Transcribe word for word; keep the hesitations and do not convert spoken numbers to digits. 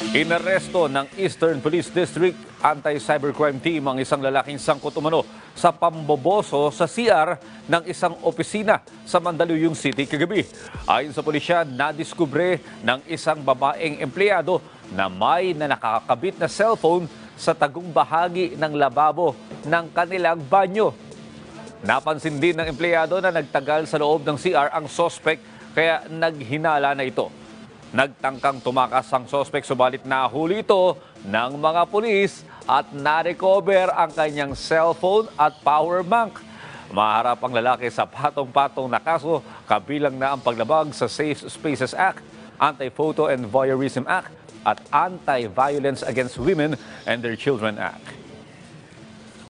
Inaresto ng Eastern Police District Anti-Cybercrime Team ang isang lalaking sangkot umano sa pamboboso sa C R ng isang opisina sa Mandaluyong City kagabi. Ayon sa pulisya, nadiskubre ng isang babaeng empleyado na may na nakakabit na cellphone sa tagong bahagi ng lababo ng kanilang banyo. Napansin din ng empleyado na nagtagal sa loob ng C R ang suspect kaya naghinala na ito. Nagtangkang tumakas ang suspect subalit nahuli ito ng mga pulis at narecover ang kanyang cellphone at power bank. Maharap ang lalaki sa patong-patong na kaso kabilang na ang paglabag sa Safe Spaces Act, Anti-Photo and Voyeurism Act at Anti-Violence Against Women and Their Children Act.